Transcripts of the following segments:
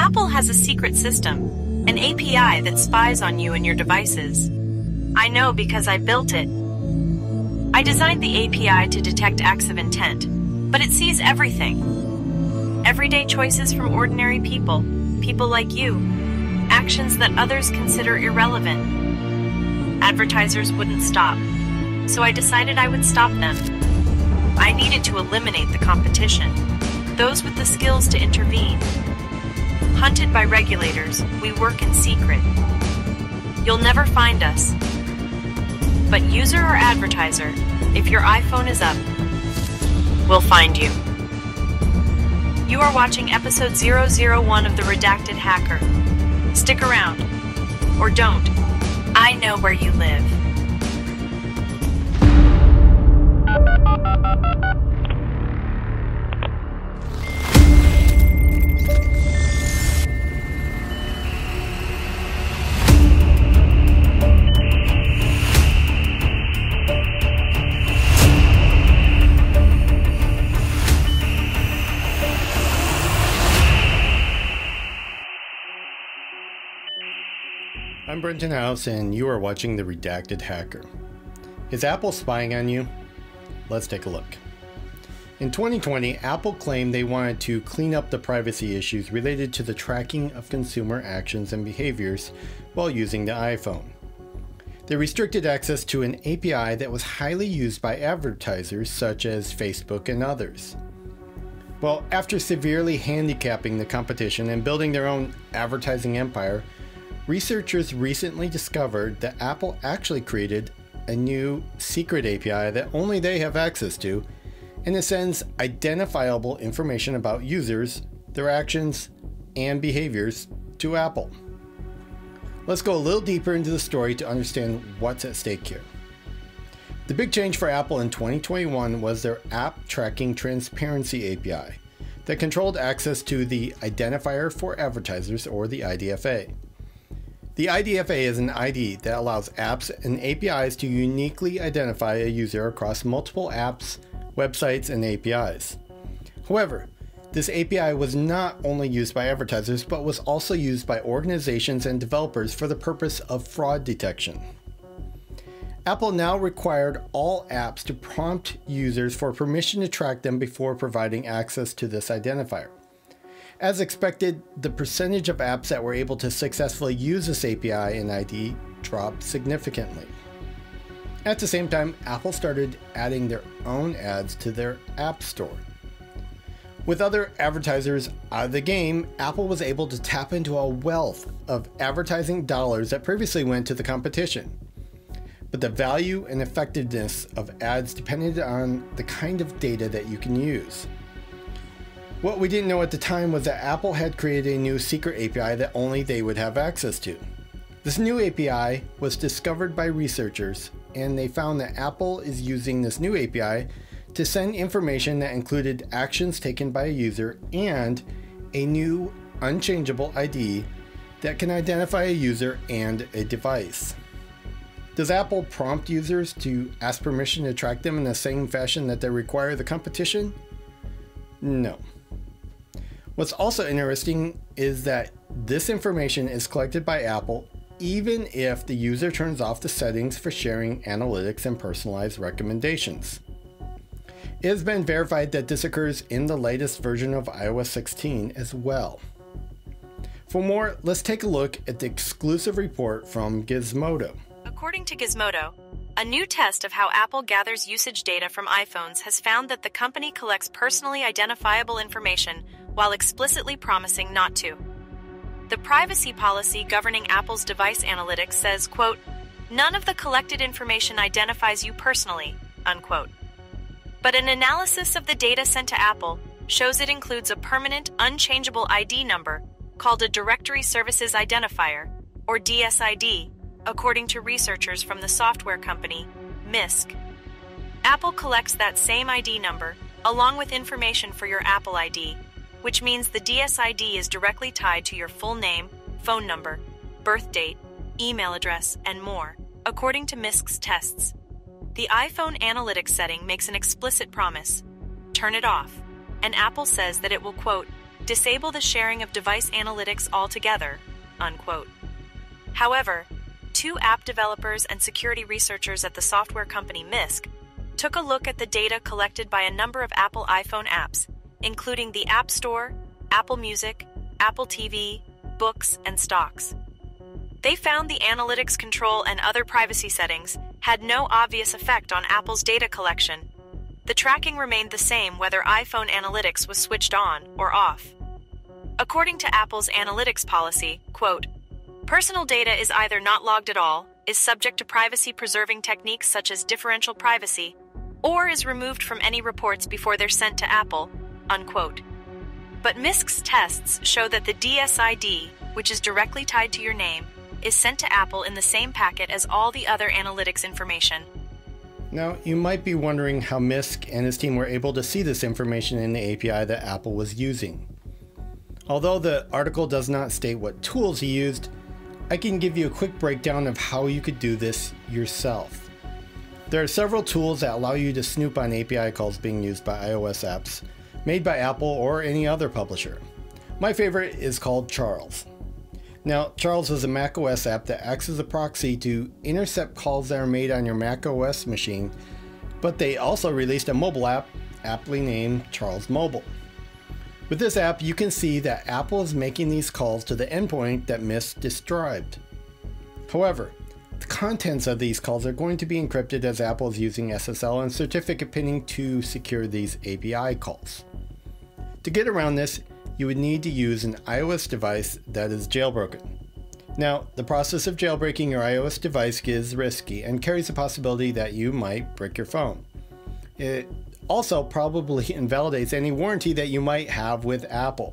Apple has a secret system, an API that spies on you and your devices. I know because I built it. I designed the API to detect acts of intent, but it sees everything. Everyday choices from ordinary people, people like you, actions that others consider irrelevant. Advertisers wouldn't stop, so I decided I would stop them. I needed to eliminate the competition, those with the skills to intervene. Hunted by regulators, we work in secret. You'll never find us. But user or advertiser, if your iPhone is up, we'll find you. You are watching episode 001 of the Redacted Hacker. Stick around. Or don't. I know where you live. I'm Brenton and you are watching the Redacted Hacker. Is Apple spying on you? Let's take a look. In 2020, Apple claimed they wanted to clean up the privacy issues related to the tracking of consumer actions and behaviors while using the iPhone. They restricted access to an API that was highly used by advertisers such as Facebook and others. Well, after severely handicapping the competition and building their own advertising empire, researchers recently discovered that Apple actually created a new secret API that only they have access to, and it sends identifiable information about users, their actions, and behaviors to Apple. Let's go a little deeper into the story to understand what's at stake here. The big change for Apple in 2021 was their App Tracking Transparency API that controlled access to the Identifier for Advertisers, or the IDFA. The IDFA is an ID that allows apps and APIs to uniquely identify a user across multiple apps, websites, and APIs. However, this API was not only used by advertisers, but was also used by organizations and developers for the purpose of fraud detection. Apple now required all apps to prompt users for permission to track them before providing access to this identifier. As expected, the percentage of apps that were able to successfully use this API and ID dropped significantly. At the same time, Apple started adding their own ads to their App Store. With other advertisers out of the game, Apple was able to tap into a wealth of advertising dollars that previously went to the competition. But the value and effectiveness of ads depended on the kind of data that you can use. What we didn't know at the time was that Apple had created a new secret API that only they would have access to. This new API was discovered by researchers, and they found that Apple is using this new API to send information that included actions taken by a user and a new unchangeable ID that can identify a user and a device. Does Apple prompt users to ask permission to track them in the same fashion that they require the competition? No. What's also interesting is that this information is collected by Apple even if the user turns off the settings for sharing analytics and personalized recommendations. It has been verified that this occurs in the latest version of iOS 16 as well. For more, let's take a look at the exclusive report from Gizmodo. According to Gizmodo, a new test of how Apple gathers usage data from iPhones has found that the company collects personally identifiable information while explicitly promising not to. The privacy policy governing Apple's device analytics says, quote, "None of the collected information identifies you personally," unquote. But an analysis of the data sent to Apple shows it includes a permanent, unchangeable ID number called a Directory Services Identifier, or DSID, according to researchers from the software company Mysk. Apple collects that same ID number, along with information for your Apple ID, which means the DSID is directly tied to your full name, phone number, birth date, email address, and more, according to Mysk's tests. The iPhone analytics setting makes an explicit promise: turn it off, and Apple says that it will, quote, disable the sharing of device analytics altogether, unquote. However, 2 app developers and security researchers at the software company Mysk took a look at the data collected by a number of Apple iPhone apps, including the App Store, Apple Music, Apple TV, Books, and Stocks. They found the analytics control and other privacy settings had no obvious effect on Apple's data collection. The tracking remained the same whether iPhone analytics was switched on or off. According to Apple's analytics policy, quote, personal data is either not logged at all, is subject to privacy-preserving techniques such as differential privacy, or is removed from any reports before they're sent to Apple, unquote. But Mysk's tests show that the DSID, which is directly tied to your name, is sent to Apple in the same packet as all the other analytics information. Now, you might be wondering how Mysk and his team were able to see this information in the API that Apple was using. Although the article does not state what tools he used, I can give you a quick breakdown of how you could do this yourself. There are several tools that allow you to snoop on API calls being used by iOS apps made by Apple or any other publisher. My favorite is called Charles. Now, Charles is a macOS app that acts as a proxy to intercept calls that are made on your macOS machine, but they also released a mobile app, aptly named Charles Mobile. With this app, you can see that Apple is making these calls to the endpoint that Mysk described. However, the contents of these calls are going to be encrypted as Apple is using SSL and certificate pinning to secure these API calls. To get around this, you would need to use an iOS device that is jailbroken. Now, the process of jailbreaking your iOS device is risky and carries the possibility that you might break your phone. It also probably invalidates any warranty that you might have with Apple.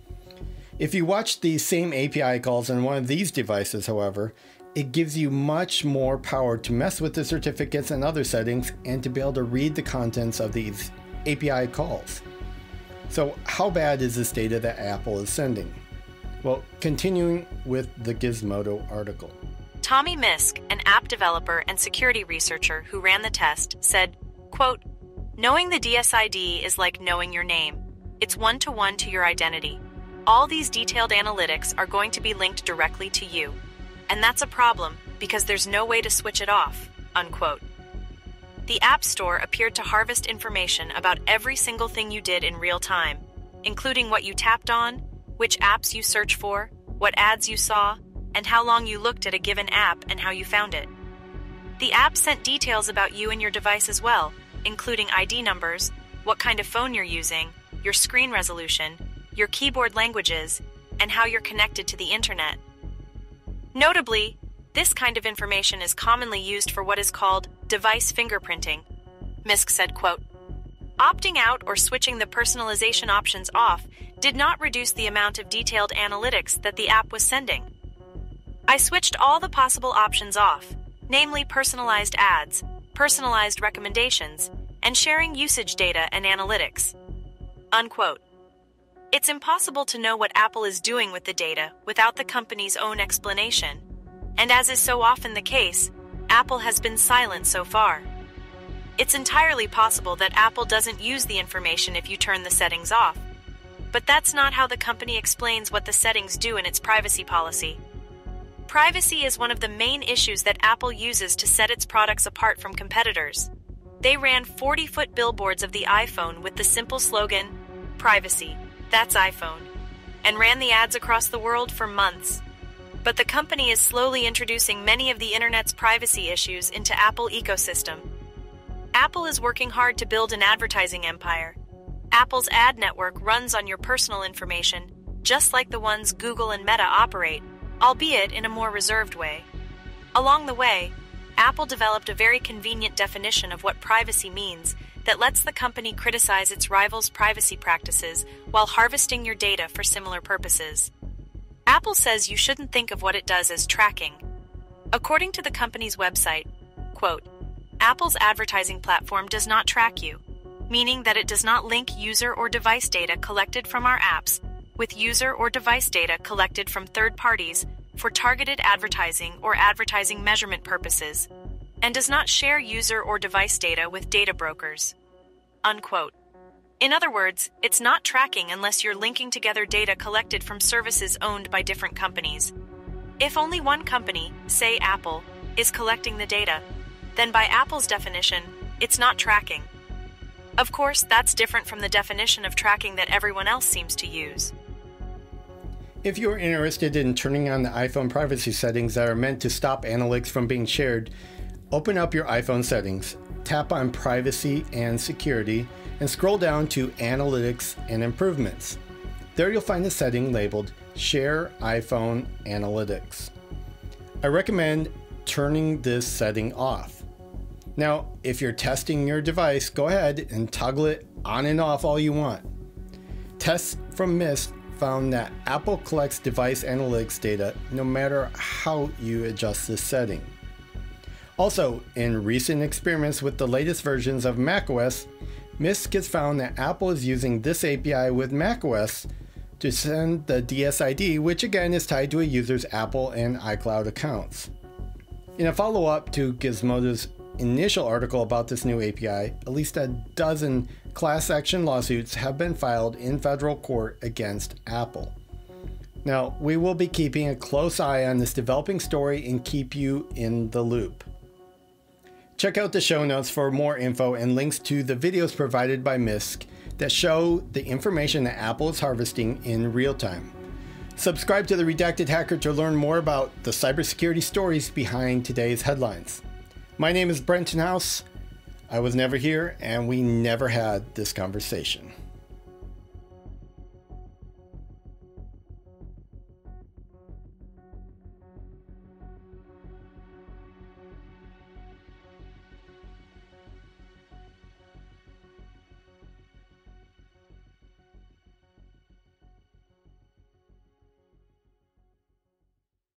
If you watch these same API calls on one of these devices, however, it gives you much more power to mess with the certificates and other settings and to be able to read the contents of these API calls. So how bad is this data that Apple is sending? Well, continuing with the Gizmodo article. Tommy Mysk, an app developer and security researcher who ran the test, said, quote, knowing the DSID is like knowing your name. It's one-to-one to your identity. All these detailed analytics are going to be linked directly to you. And that's a problem because there's no way to switch it off, unquote. The App Store appeared to harvest information about every single thing you did in real time, including what you tapped on, which apps you search for, what ads you saw, and how long you looked at a given app and how you found it. The app sent details about you and your device as well, including ID numbers, what kind of phone you're using, your screen resolution, your keyboard languages, and how you're connected to the internet. Notably, this kind of information is commonly used for what is called device fingerprinting. Mysk said, quote, opting out or switching the personalization options off did not reduce the amount of detailed analytics that the app was sending. I switched all the possible options off, namely personalized ads, personalized recommendations, and sharing usage data and analytics. Unquote. It's impossible to know what Apple is doing with the data without the company's own explanation. And as is so often the case, Apple has been silent so far. It's entirely possible that Apple doesn't use the information if you turn the settings off. But that's not how the company explains what the settings do in its privacy policy. Privacy is one of the main issues that Apple uses to set its products apart from competitors. They ran 40-foot billboards of the iPhone with the simple slogan, "Privacy, that's iPhone," and ran the ads across the world for months. But the company is slowly introducing many of the internet's privacy issues into Apple ecosystem. Apple is working hard to build an advertising empire. Apple's ad network runs on your personal information, just like the ones Google and Meta operate, albeit in a more reserved way. Along the way, Apple developed a very convenient definition of what privacy means that lets the company criticize its rivals' privacy practices while harvesting your data for similar purposes. Apple says you shouldn't think of what it does as tracking. According to the company's website, quote, Apple's advertising platform does not track you, meaning that it does not link user or device data collected from our apps with user or device data collected from third parties for targeted advertising or advertising measurement purposes, and does not share user or device data with data brokers. Unquote. In other words, it's not tracking unless you're linking together data collected from services owned by different companies. If only one company, say Apple, is collecting the data, then by Apple's definition, it's not tracking. Of course, that's different from the definition of tracking that everyone else seems to use. If you're interested in turning on the iPhone privacy settings that are meant to stop analytics from being shared, open up your iPhone settings, tap on Privacy and Security, and scroll down to Analytics and Improvements. There you'll find a setting labeled Share iPhone Analytics. I recommend turning this setting off. Now, if you're testing your device, go ahead and toggle it on and off all you want. Tests from Mysk found that Apple collects device analytics data no matter how you adjust this setting. Also, in recent experiments with the latest versions of macOS, Mysk has found that Apple is using this API with macOS to send the DSID, which again is tied to a user's Apple and iCloud accounts. In a follow-up to Gizmodo's initial article about this new API, at least a dozen class action lawsuits have been filed in federal court against Apple. Now, we will be keeping a close eye on this developing story and keep you in the loop. Check out the show notes for more info and links to the videos provided by Mysk that show the information that Apple is harvesting in real time. Subscribe to the Redacted Hacker to learn more about the cybersecurity stories behind today's headlines. My name is Brenton. I was never here, and we never had this conversation.